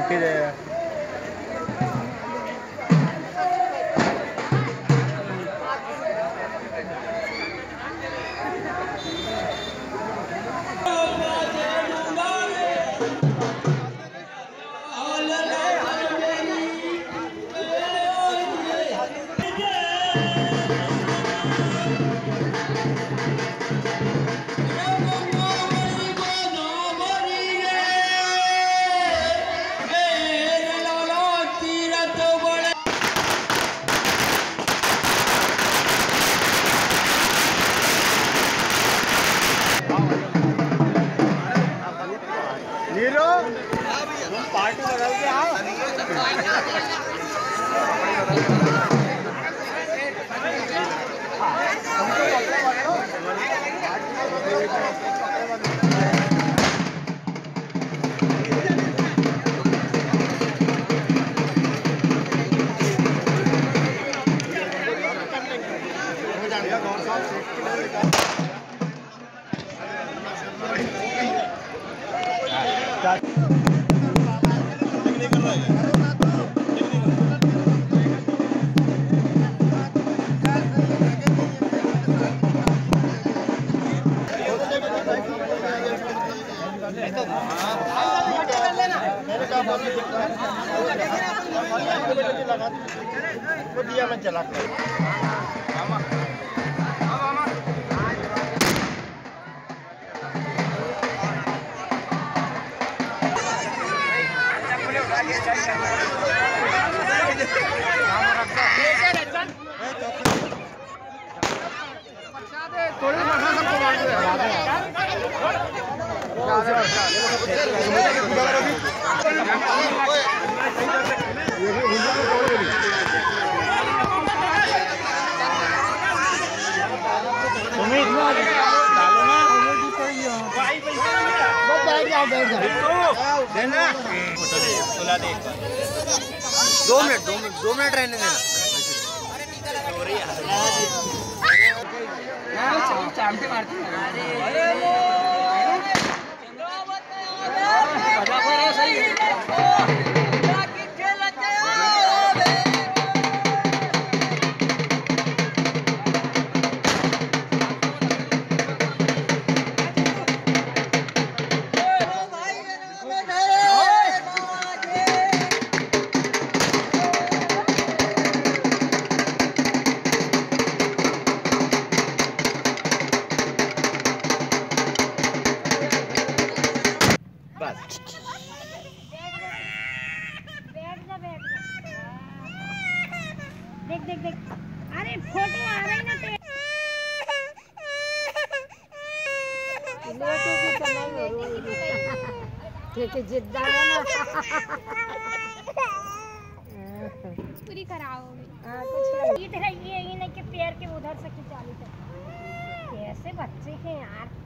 Party बदल के आओ। दिया मैं चला देना 2 मिनट रहने देना। देख अरे फोटो आ रही ना ठीक है जिद्दा है ना पूरी कराओ कुछ ये नहीं कि पैर के उधर से खिंचा ली कैसे बच्चे हैं यार।